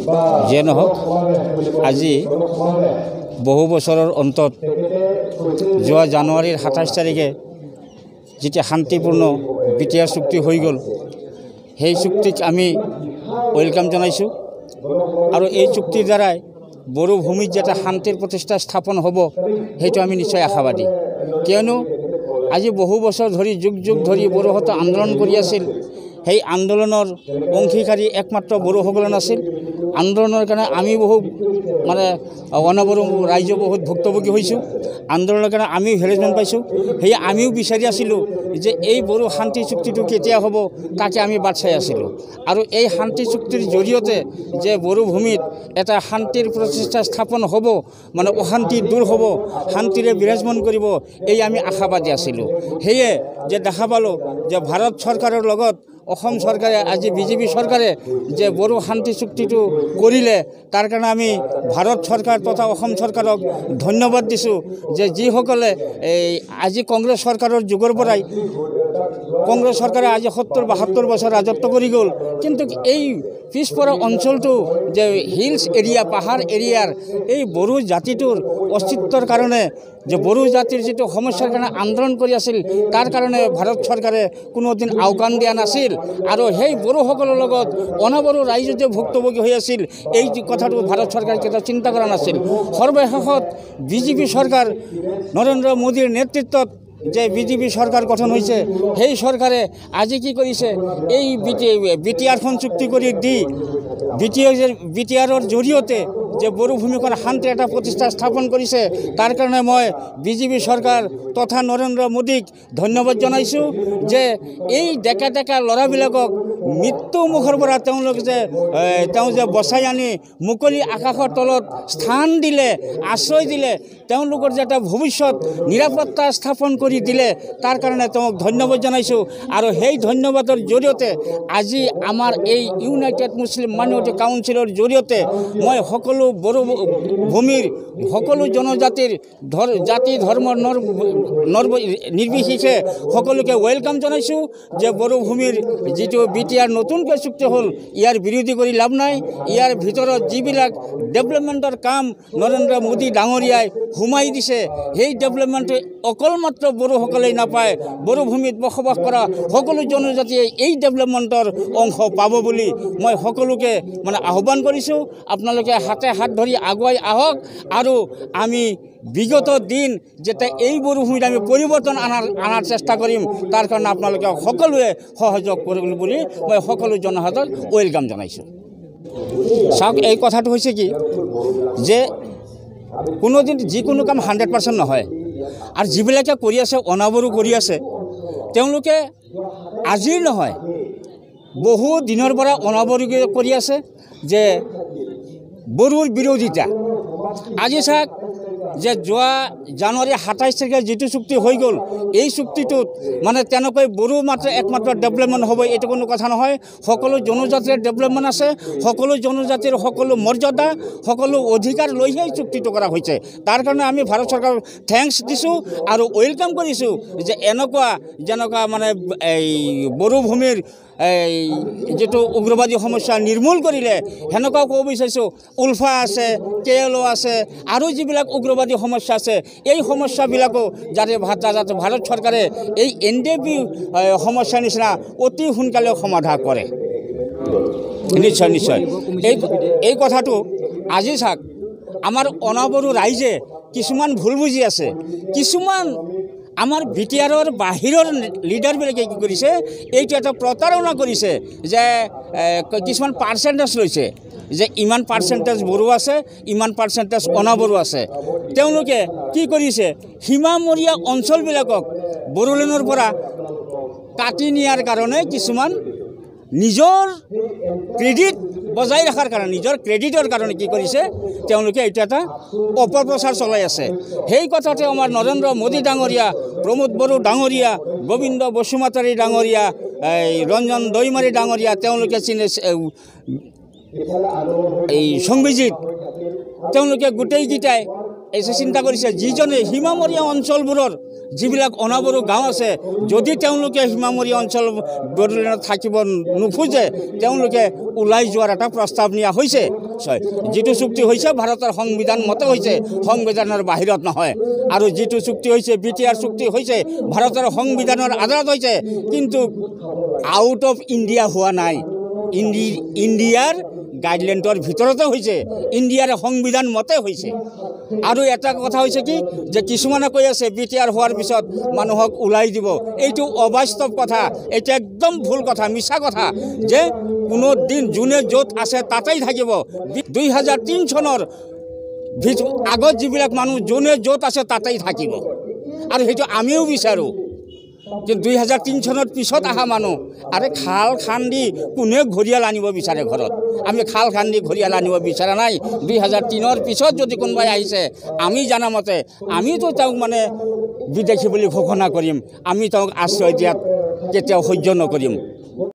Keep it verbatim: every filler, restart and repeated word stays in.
যে নহওক আজি বহু বছৰৰ অন্তত যোৱা জানুৱাৰীৰ সাতাইছ তাৰিখে যেতিয়া শান্তিপূৰ্ণ বি টি আৰ চুক্তি হৈ গ'ল সেই চুক্তিক আমি ওয়েলকাম জনাইছোঁ আৰু এই চুক্তিৰ দ্বাৰাই বড়ো ভূমিত যেটা শান্তিৰ প্ৰতিষ্ঠা স্থাপন হ'ব সেইটো আমি নিশ্চয় আশাবাদী কিয়নো আজি বহু বছৰ ধৰি যুগ যুগ ধৰি বড়োহঁতে আন্দোলন কৰি আছিল সেই আন্দোলনৰ অংশীকাৰী একমাত্ৰ বড়োসকল নাছিল আন্দোলনৰ কাৰণে আমি বহু মানে অনবৰো ৰাইজ বহুত ভুক্তভোগী হৈছোঁ আন্দোলনৰ কাৰণে আমিও হেৰেছমেণ্ট পাইছোঁ সেই আমিও বিচাৰি আছিলোঁ যে এই বড়ো শান্তি চুক্তিটো কেতিয়া হ'ব তাকে আমি বাট চাই আছিলোঁ আৰু এই শান্তি চুক্তিৰ জৰিয়তে যে বড়ো ভূমিত এটা শান্তিৰ প্ৰতিষ্ঠা স্থাপন হ'ব মানে অশান্তি দূৰ হ'ব শান্তিৰে বিৰাজমান কৰিব এই আমি আশাবাদী আছিলোঁ সেয়ে যে দেখা পালোঁ যে ভাৰত চৰকাৰৰ লগত অসম চৰকাৰে আজি বিজেপি চৰকাৰে যে বড়ো শান্তি চুক্তিটো কৰিলে তাৰ কাৰণে আমি ভাৰত চৰকাৰ তথা অসম চৰকাৰক ধন্যবাদ দিছোঁ যে যিসকলে এই আজি কংগ্ৰেছ চৰকাৰৰ যুগৰ পৰাই কংগ্ৰেছ চৰকাৰে আজি সত্তৰ বাসত্তৰ বছৰ ৰাজত্ব কৰি গ'ল কিন্তু এই পিছপৰা অঞ্চলটো যে হিলছ এৰিয়া পাহাৰ এৰিয়াৰ এই বড়ো জাতিটোৰ অস্তিত্বৰ কাৰণে যে বড়ো জাতিৰ যিটো সমস্যাৰ কাৰণে আন্দোলন কৰি আছিল তাৰ কাৰণে ভাৰত চৰকাৰে কোনোদিন আওকাণ দিয়া নাছিল আৰু সেই বড়োসকলৰ লগত অনাবৰো ৰাইজ যে ভুক্তভোগী হৈ আছিল এই কথাটো ভাৰত চৰকাৰে কেতিয়াও চিন্তা কৰা নাছিল সৰ্বশেষত বিজেপি চৰকাৰ নৰেন্দ্ৰ মোদীৰ নেতৃত্বত যে বিজেপি সরকার গঠন হয়েছে সেই সরকারে আজি কি করেছে এই বিটিআরখন চুক্তি করে দি বিটিআর বিটিআরের জড়িয়তে যে বড়ো ভূমিকর শান্তি একটা প্রতিষ্ঠা স্থাপন করেছে তার কারণে মই বিজেপি সরকার তথা নরেন্দ্র মোদীক ধন্যবাদ জানাইছোঁ যে এই ডেকা ডেকা ল'ৰাবিলাকক মৃত্যু মুখৰ পৰা তেওঁলোক যে তেওঁ যে বচাই আনি মুকলি আকাশৰ তলত স্থান দিলে আশ্ৰয় দিলে তেওঁলোকৰ যে এটা ভৱিষ্যত নিৰাপত্তা স্থাপন কৰি দিলে তাৰ কাৰণে তেওঁক ধন্যবাদ জানাইছোঁ আৰু সেই ধন্যবাদৰ জৰিয়তে আজি আমাৰ এই ইউনাইটেড মুছলিম মাইনৰিটি কাউন্সিলৰ জৰিয়তে মই সকলো বড়ো ভূমিৰ সকলো জনজাতিৰ ধৰ জাতি ধৰ্ম নৰ নৰ নিৰ্বিশেষে সকলোকে ওয়েলকাম জানাইছোঁ যে বড়ো ভূমিৰ যিটো বিটিআৰ নতুনকৈ চুক্তি হ'ল ইয়াৰ বিৰোধী কৰি লাভ নাই ইয়াৰ ভিতৰত যিবিলাক ডেভেলপমেণ্টৰ কাম নৰেন্দ্ৰ মোদী ডাঙৰীয়াই সোমাই দিছে সেই ডেভেলপমেণ্টে অকল মাত্ৰ বড়োসকলেই নাপায় বড়ো ভূমিত বসবাস কৰা সকলো জনজাতিয়ে এই ডেভেলপমেণ্টৰ অংশ পাব বুলি মই সকলোকে মানে আহ্বান কৰিছোঁ আপোনালোকে হাতে হাত ধৰি আগুৱাই আহক আৰু আমি বিগত দিন যেটা এই বড়ো ভূমিত আমি পরিবর্তন আনার আনার চেষ্টা করিম তার কারণে আপনাদেরকে সকলে সহযোগ করব বলে মই সকল জনসাধারণ ওয়েলকাম জানাইছোঁ চাওক এই কথাটো হৈছে কি যে কোনোদিন যিকোনো কাম হাণ্ড্ৰেড পাৰ্চেণ্ট নহয় আৰু যিবিলাকে কৰি আছে অনাবৰো কৰি আছে তেওঁলোকে আজিৰ নহয় বহু দিনৰ পৰা অনাবৰো কৰি আছে যে বড়োৰ বিৰোধিতা আজি চাওক যে যোৱা জানুৱাৰী সাতাইছ তাৰিখে যিটো চুক্তি হৈ গ'ল এই চুক্তিটোত মানে তেনেকৈ বড়ো মাত্ৰ একমাত্ৰ ডেভেলপমেণ্ট হ'ব এইটো কোনো কথা নহয় সকলো জনজাতিৰ ডেভেলপমেণ্ট আছে সকলো জনজাতিৰ সকলো মৰ্যাদা সকলো অধিকাৰ লৈহে চুক্তিটো কৰা হৈছে তাৰ কাৰণে আমি ভাৰত চৰকাৰক থেংকছ দিছোঁ আৰু ওয়েলকাম কৰিছোঁ যে এনেকুৱা যেনেকুৱা মানে এই বড়ো ভূমিৰ এই যেটো উগ্ৰবাদী সমস্যা নিৰ্মূল কৰিলে হেনেকুৱাও ক'ব বিচাৰিছোঁ উলফা আছে কে এল অ' আছে আৰু যিবিলাক উগ্ৰবাদী সমস্যা আছে এই সমস্যাবিলাকো যাতে যাতে ভাৰত চৰকাৰে এই এন ডি পি সমস্যাৰ নিচিনা অতি সোনকালে সমাধান কৰে নিশ্চয় নিশ্চয় এই এই কথাটো আজি চাওক আমাৰ অনাবৰো ৰাইজে কিছুমান ভুল বুজি আছে কিছুমান আমাৰ বিটিআৰৰ বাহিৰৰ লিডাৰবিলাকে কি কৰিছে এইটো এটা প্ৰতাৰণা কৰিছে যে কিছুমান পাৰ্চেণ্টেজ লৈছে যে ইমান পাৰ্চেণ্টেজ বড়ো আছে ইমান পাৰ্চেণ্টেজ অনাবৰো আছে তেওঁলোকে কি কৰিছে সীমামূৰীয়া অঞ্চলবিলাকক বড়োলেণ্ডৰ পৰা কাটি নিয়াৰ কাৰণে কিছুমান নিজৰ ক্ৰেডিট বজাই ৰখাৰ কাৰণে নিজৰ ক্ৰেডিটৰ কাৰণে কি কৰিছে তেওঁলোকে এইটো এটা অপপ্ৰচাৰ চলাই আছে সেই কথাতে আমাৰ নৰেন্দ্ৰ মোদী ডাঙৰীয়া প্ৰমোদ বড়ো ডাঙৰীয়া গোবিন্দ বসুমতাৰী ডাঙৰীয়া এই ৰঞ্জন দৈমাৰী ডাঙৰীয়া তেওঁলোকে চিনে এই সংবিজিত তেওঁলোকে গোটেইকেইটাই এই চিন্তা কৰিছে যিজনে সীমামূৰীয়া অঞ্চলবোৰৰ যিবিলাক অনাবৰু গাঁও আছে যদি তেওঁলোকে সীমামূৰীয়া অঞ্চল বড়োলেণ্ডত থাকিব নোখোজে তেওঁলোকে ওলাই যোৱাৰ এটা প্ৰস্তাৱ নিয়া হৈছে যিটো চুক্তি হৈছে ভাৰতৰ সংবিধান মতে হৈছে সংবিধানৰ বাহিৰত নহয় আৰু যিটো চুক্তি হৈছে বি টি আৰ চুক্তি হৈছে ভাৰতৰ সংবিধানৰ আধাৰত হৈছে কিন্তু আউট অফ ইণ্ডিয়া হোৱা নাই ইণ্ডি ইণ্ডিয়াৰ গাইডলাইনৰ ভিতৰতে হৈছে ইণ্ডিয়াৰ সংবিধান মতে হৈছে আৰু এটা কথা হৈছে কি যে কিছুমানে কৈ আছে বি টি আৰ হোৱাৰ পিছত মানুহক ওলাই দিব এইটো অবাস্তৱ কথা এটা একদম ভুল কথা মিছা কথা যে কোনো দিন যোনে য'ত আছে তাতেই থাকিব দুই হাজাৰ তিনি চনৰ আগত যিবিলাক মানুহ যোনে য'ত আছে তাতেই থাকিব আৰু সেইটো আমিও বিচাৰোঁ কিন্তু দুই হাজাৰ তিনি চনত পিছত অহা মানুহ আৰে খাল খান্দি কোনে ঘৰিয়াল আনিব বিচাৰে ঘৰত আমি খাল খান্দি ঘৰিয়াল আনিব বিচৰা নাই দুই হাজাৰ তিনৰ পিছত যদি কোনোবাই আহিছে আমি জানামতে আমিতো তেওঁক মানে বিদেশী বুলি ঘোষণা কৰিম আমি তেওঁক আশ্ৰয় দিয়াত কেতিয়াও সহ্য নকৰিম